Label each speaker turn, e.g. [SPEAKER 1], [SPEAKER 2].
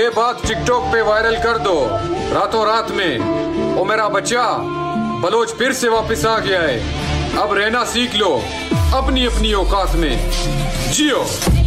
[SPEAKER 1] ये बात टिकटॉक पे वायरल कर दो रातों रात में। ओ मेरा बच्चा, बलोच फिर से वापस आ गया है। अब रहना सीख लो अपनी अपनी औकात में। जियो।